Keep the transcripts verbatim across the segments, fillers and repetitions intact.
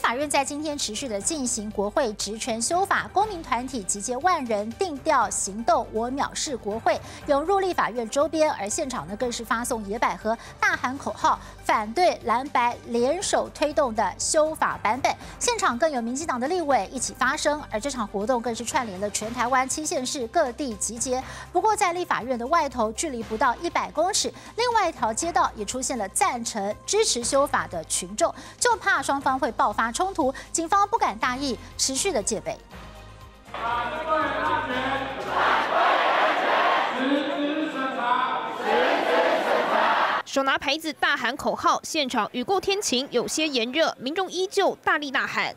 法院在今天持续的进行国会职权修法，公民团体集结万人定调行动，我藐视国会，涌入立法院周边，而现场呢更是发送野百合，大喊口号，反对蓝白联手推动的修法版本。现场更有民进党的立委一起发声，而这场活动更是串联了全台湾七县市各地集结。不过在立法院的外头，距离不到一百公尺，另外一条街道也出现了赞成支持修法的群众，就怕双方会爆发冲突，警方不敢大意，持续的戒备。 手拿牌子大喊口号，现场雨过天晴，有些炎热，民众依旧大力呐喊。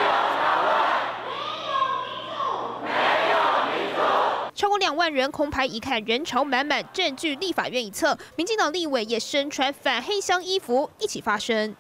超过两万人空拍一看，人潮满满，占据立法院一侧。民进党立委也身穿反黑箱衣服，一起发声。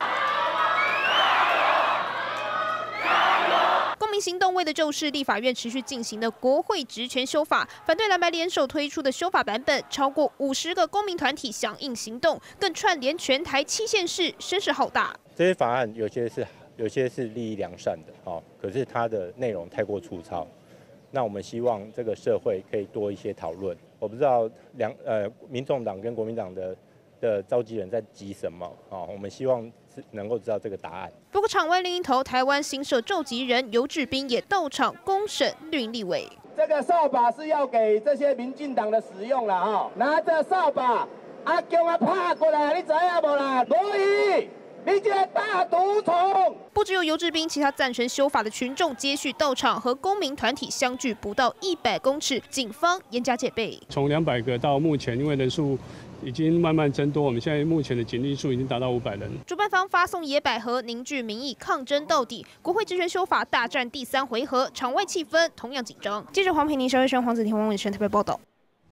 公民行动为的就是立法院持续进行的国会职权修法，反对蓝白联手推出的修法版本，超过五十个公民团体响应行动，更串联全台七县市，声势浩大。 这些法案有些是有些是利益良善的，哦，可是它的内容太过粗糙。那我们希望这个社会可以多一些讨论。我不知道两呃民众党跟国民党的的召集人在急什么啊、哦？我们希望能够知道这个答案。 不过场外另一头，台湾新社召集人游志斌也到场公审绿营立委。 这个扫把是要给这些民进党的使用了哈、哦，拿着扫把，啊叫我拍过来，你知影无啦？无伊。你这大毒虫！ 不只有游志斌，其他赞成修法的群众接续到场，和公民团体相距不到一百公尺，警方严加戒备。 从两百个到目前，因为人数已经慢慢增多，我们现在目前的警力数已经达到五百人。 主办方发送野百合，凝聚民意，抗争到底。国会职权修法大战第三回合，场外气氛同样紧张。记者黄培宁、肖慧轩、黄子婷、王伟轩特别报道。